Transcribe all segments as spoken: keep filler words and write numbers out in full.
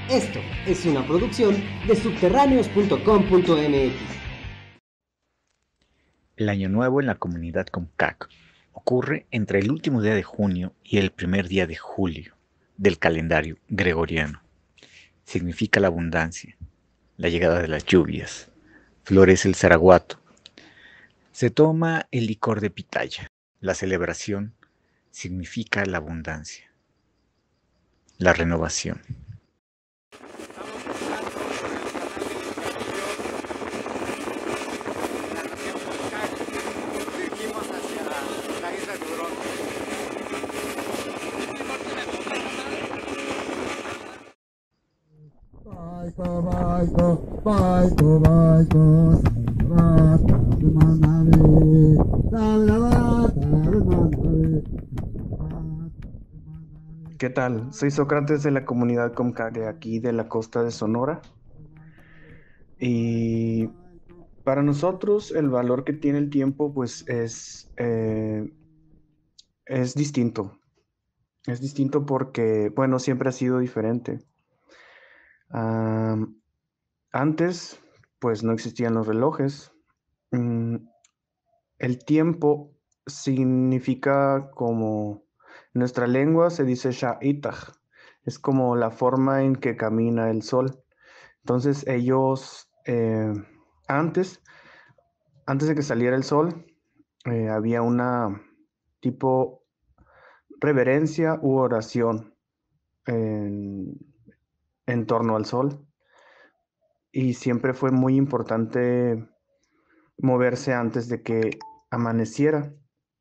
Esto es una producción de subterráneos punto com punto m x. El Año Nuevo en la comunidad Comcac ocurre entre el último día de junio y el primer día de julio del calendario gregoriano. Significa la abundancia, la llegada de las lluvias, florece el zaraguato, se toma el licor de pitaya. La celebración significa la abundancia, la renovación. Baiko, baiko, baiko, baiko, sarvata, manave, sarvata, manave. ¿Qué tal? Soy Sócrates de la comunidad Comcac de aquí de la costa de Sonora. Y para nosotros el valor que tiene el tiempo pues es, eh, es distinto. Es distinto porque, bueno, siempre ha sido diferente. Am, antes pues no existían los relojes. Mm, el tiempo significa como, en nuestra lengua se dice sha'itach. Es como la forma en que camina el sol. Entonces ellos, eh, antes, antes de que saliera el sol, eh, había una tipo reverencia u oración en, en torno al sol. Y siempre fue muy importante moverse antes de que amaneciera.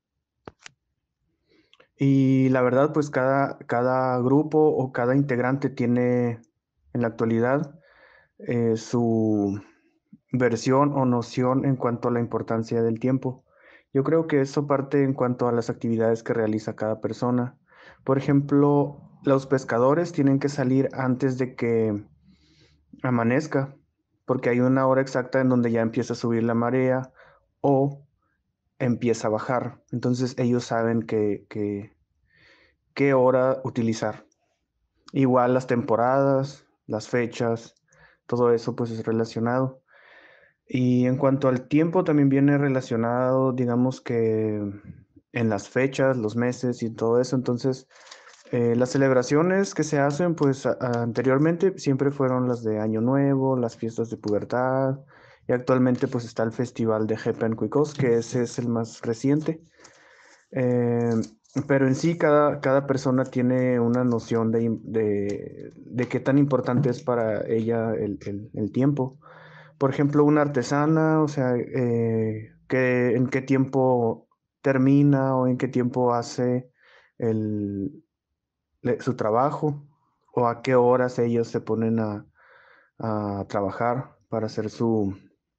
Y la verdad, pues cada, cada grupo o cada integrante tiene en la actualidad eh, su versión o noción en cuanto a la importancia del tiempo. Yo creo que eso parte en cuanto a las actividades que realiza cada persona. Por ejemplo, los pescadores tienen que salir antes de que amanezca, porque hay una hora exacta en donde ya empieza a subir la marea o empieza a bajar. Entonces ellos saben que, que, qué hora utilizar. Igual las temporadas, las fechas, todo eso pues es relacionado. Y en cuanto al tiempo, también viene relacionado, digamos que en las fechas, los meses y todo eso. Entonces, eh, las celebraciones que se hacen, pues a- a- anteriormente siempre fueron las de Año Nuevo, las fiestas de pubertad. Y actualmente pues está el festival de Jepen-Cuicós, que ese es el más reciente. Eh, pero en sí, cada, cada persona tiene una noción de, im- de, de qué tan importante es para ella el, el- el tiempo. Por ejemplo, una artesana, o sea, eh, que, en qué tiempo termina o en qué tiempo hace el, le- su trabajo o a qué horas ellos se ponen a, a trabajar para hacer su,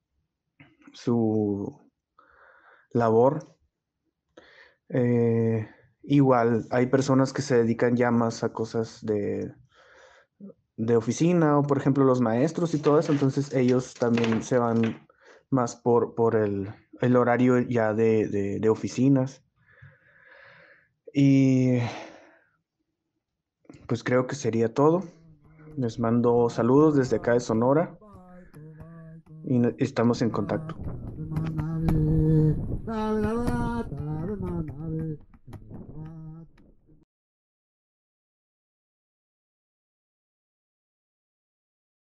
su labor. Eh, igual, hay personas que se dedican ya más a cosas de, de oficina o, por ejemplo, los maestros y todo eso, entonces ellos también se van más por, por el, el horario ya de, de, de oficinas. Y pues creo que sería todo. Les mando saludos desde acá de Sonora y no- estamos en contacto. Manave,